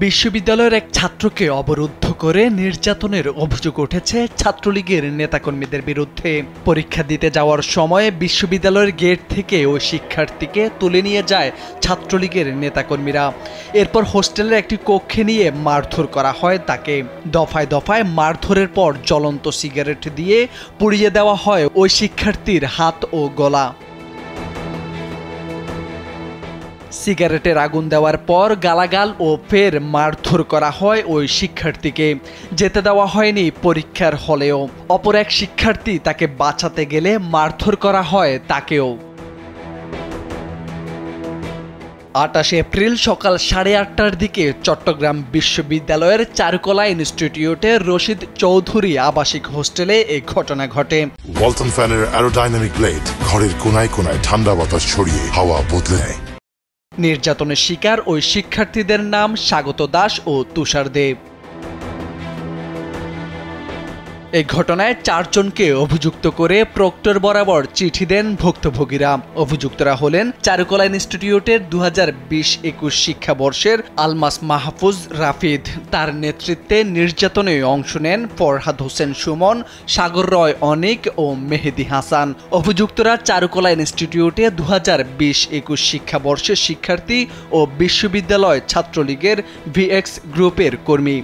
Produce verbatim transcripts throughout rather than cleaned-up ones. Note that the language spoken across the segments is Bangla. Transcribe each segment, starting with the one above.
বিশ্ববিদ্যালয়ের এক ছাত্রকে অবরুদ্ধ করে নির্যাতনের অভিযোগ উঠেছে ছাত্রলীগের নেতাকর্মীদের বিরুদ্ধে। পরীক্ষা দিতে যাওয়ার সময় বিশ্ববিদ্যালয়ের গেট থেকে ওই শিক্ষার্থীকে তুলে নিয়ে যায় ছাত্রলীগের নেতাকর্মীরা। এরপর হোস্টেলের একটি কক্ষে নিয়ে মারধর করা হয় তাকে। দফায় দফায় মারধরের পর জ্বলন্ত সিগারেট দিয়ে পুড়িয়ে দেওয়া হয় ওই শিক্ষার্থীর হাত ও গলা। সিগারেটের আগুন দেওয়ার পর গালাগাল ও ফের মারধর করা হয় ওই শিক্ষার্থীকে। যেতে দেওয়া হয়নি পরীক্ষার হলেও। অপর এক শিক্ষার্থী তাকে বাঁচাতে গেলে মারধর করা হয় তাকেও। আটাশে এপ্রিল সকাল সাড়ে আটটার দিকে চট্টগ্রাম বিশ্ববিদ্যালয়ের চারুকলা ইনস্টিটিউটে রশিদ চৌধুরী আবাসিক হোস্টেলে এই ঘটনা ঘটে। ওয়ালটন ফ্যানের অ্যারোডাইনামিক ব্লেড ঘরের কোনায় কোনায় ঠান্ডা বাতাস ছড়িয়ে হাওয়া বদলে নেয়। নির্যাতনের শিকার ওই শিক্ষার্থীদের নাম স্বাগত দাস ও তুষার দেব। এই ঘটনায় চারজনকে অভিযুক্ত করে প্রক্টর বরাবর চিঠি দেন ভুক্তভোগীরা। অভিযুক্তরা হলেন চারুকলা ইনস্টিটিউটের দু হাজার বিশ একুশ শিক্ষাবর্ষের আলমাস মাহফুজ রাফিদ। তার নেতৃত্বে নির্যাতনে অংশ নেন ফরহাদ হোসেন সুমন, সাগর রয় অনিক ও মেহেদি হাসান। অভিযুক্তরা চারুকলা ইনস্টিটিউটে দু হাজার বিশ একুশ শিক্ষাবর্ষের শিক্ষার্থী ও বিশ্ববিদ্যালয় ছাত্রলীগের ভিএক্স গ্রুপের কর্মী।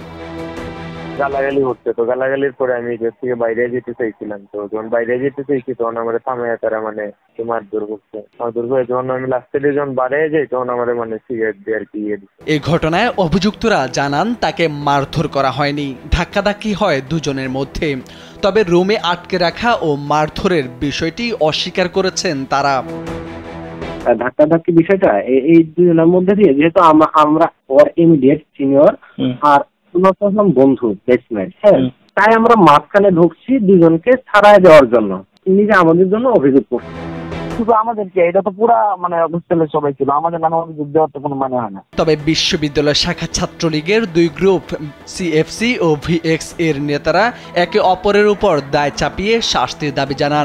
গালাগালি হচ্ছে, তো গালাগালির পরে আমি গেট থেকে বাইরে যেতে চাইছিলাম। তো যখন বাইরে যেতে চাইছি তখন আমার থামায় তারা মানে মারধর করছে। মারধর করে যখন আমি লাস্টে যখন বাইরে যাই তখন আমার মানে সিগারেট দিয়ে আর কি ইয়ে দিচ্ছে। এই ঘটনায় অভিযুক্তরা জানান তাকে মারধর করা হয়নি, ধাক্কাধাক্কি হয় দুজনের মধ্যে। তবে রুমে আটকে রাখা ও মারধরের বিষয়টি অস্বীকার করেছেন তারা। ধাক্কাধাক্কি বিষয়টা এই দুজনের মধ্যে দিয়ে, যেহেতু আমরা ওর ইমিডিয়েট সিনিয়র আর বন্ধু বেসমেন্ট, হ্যাঁ, তাই আমরা মাঝখানে ঢুকছি দুজনকে ছাড়াই দেওয়ার জন্য। নিজে আমাদের জন্য অভিযোগ করছি। শুধু আমাদেরকে, এটা তো পুরা মানে হোস্টেলের সবাই ছিল, আমাদের নামে অভিযোগ দেওয়ার তো কোনো মানে হয় না। তবে বিশ্ববিদ্যালয় শাখা ছাত্রলীগের দুই গ্রুপ সিএফসি ও ভিএক্স এর নেতারা একে অপরের উপর দায় চাপিয়ে শাস্তির দাবি জানান।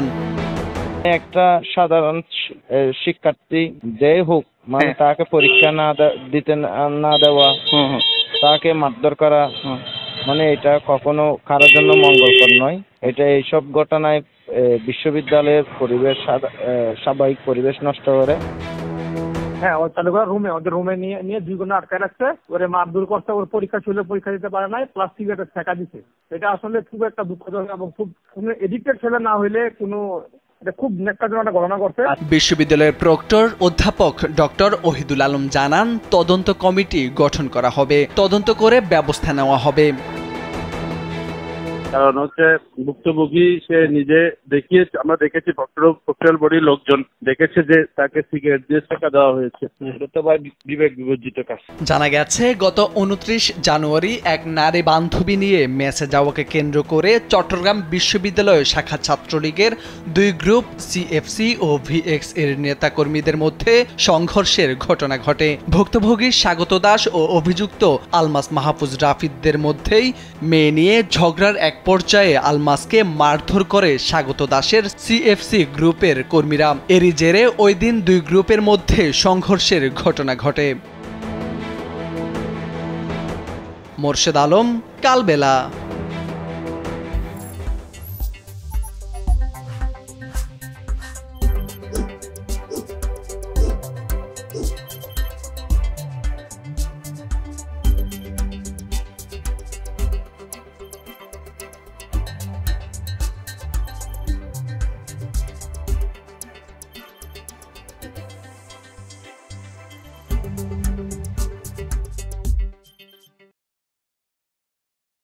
একটা সাধারণ শিক্ষার্থী যে হোক, মানে তাকে পরীক্ষা না দিতে না দেওয়া, তাকে মারধর করা, মানে এটা কখনো কারোর জন্য মঙ্গলকর নয়। এটা এইসব ঘটনায় বিশ্ববিদ্যালয়ের পরিবেশ, স্বাভাবিক পরিবেশ নষ্ট করে। হ্যাঁ, ওর চালু করা রুমে, ওদের রুমে নিয়ে নিয়ে দুই ঘন্টা আটকায় রাখছে। ওরে মারধর করছে, ওর পরীক্ষা ছিল, পরীক্ষা দিতে পারে নাই, প্লাস সিগারেট ছেঁকা দিছে। এটা আসলে খুব একটা দুঃখজনক এবং খুব এডিক্টেড ছেলে না হইলে কোনো খুব নেককারজনক ঘটনা করছে। বিশ্ববিদ্যালয়ের প্রক্টর অধ্যাপক ডক্টর ওহিদুল আলম জানান, তদন্ত কমিটি গঠন করা হবে, তদন্ত করে ব্যবস্থা নেওয়া হবে। কারণ হচ্ছে ভুক্তভোগী সে নিজে দেখিয়েছে, আমরা দেখেছি প্রক্টর বডির লোকজন দেখেছে যে তাকে সিগারেট দিয়ে ছেঁকা দেওয়া হয়েছে। এটা তো ভাই বিবেক বিবর্জিত কাজ। জানা গেছে গত উনত্রিশ জানুয়ারি এক নারী বান্ধবী নিয়ে মেসে যাওয়াকে কেন্দ্র করে চট্টগ্রাম বিশ্ববিদ্যালয় শাখা ছাত্রলীগের দুই গ্রুপ সিএফসি ও ভিএক্স এর নেতাকর্মীদের মধ্যে সংঘর্ষের ঘটনা ঘটে। ভুক্তভোগী স্বাগত দাস ও অভিযুক্ত আলমাস মাহফুজ রাফিদদের মধ্যেই মেয়ে নিয়ে ঝগড়ার এক পর্যায়ে আলমাসকে মারধর করে স্বাগত দাসের সিএফসি গ্রুপের কর্মীরা। এরই জেরে ওই দিন দুই গ্রুপের মধ্যে সংঘর্ষের ঘটনা ঘটে। মোর্শেদ আলম, কালবেলা।